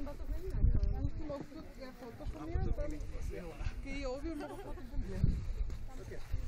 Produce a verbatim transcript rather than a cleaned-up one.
was auf Handy anfangen. Musst du noch kurz ein Foto von mir und dann gehe ich oben und mache ein Foto von dir. Okay.